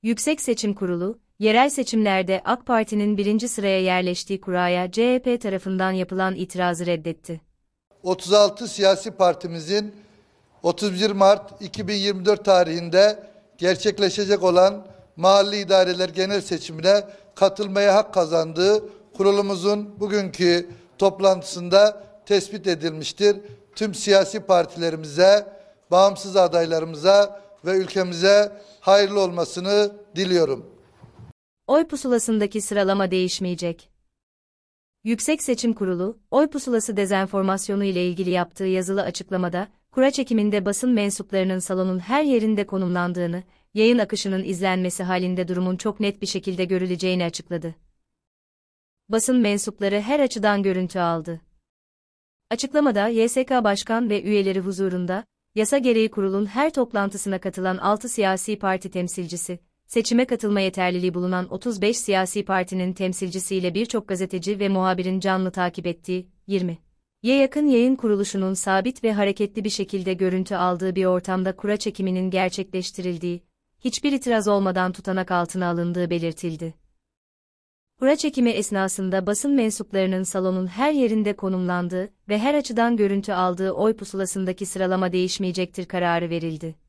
Yüksek Seçim Kurulu, yerel seçimlerde AK Parti'nin birinci sıraya yerleştiği kuraya CHP tarafından yapılan itirazı reddetti. 36 siyasi partimizin 31 Mart 2024 tarihinde gerçekleşecek olan mahalli idareler genel seçimine katılmaya hak kazandığı kurulumuzun bugünkü toplantısında tespit edilmiştir. Tüm siyasi partilerimize, bağımsız adaylarımıza ve ülkemize hayırlı olmasını diliyorum. Oy pusulasındaki sıralama değişmeyecek. Yüksek Seçim Kurulu, oy pusulası dezenformasyonu ile ilgili yaptığı yazılı açıklamada, kura çekiminde basın mensuplarının salonun her yerinde konumlandığını, yayın akışının izlenmesi halinde durumun çok net bir şekilde görüleceğini açıkladı. Basın mensupları her açıdan görüntü aldı. Açıklamada YSK Başkan ve üyeleri huzurunda, yasa gereği kurulun her toplantısına katılan 6 siyasi parti temsilcisi, seçime katılma yeterliliği bulunan 35 siyasi partinin temsilcisiyle birçok gazeteci ve muhabirin canlı takip ettiği, 20'ye yakın yayın kuruluşunun sabit ve hareketli bir şekilde görüntü aldığı bir ortamda kura çekiminin gerçekleştirildiği, hiçbir itiraz olmadan tutanak altına alındığı belirtildi. Kura çekimi esnasında basın mensuplarının salonun her yerinde konumlandığı ve her açıdan görüntü aldığı oy pusulasındaki sıralama değişmeyecektir kararı verildi.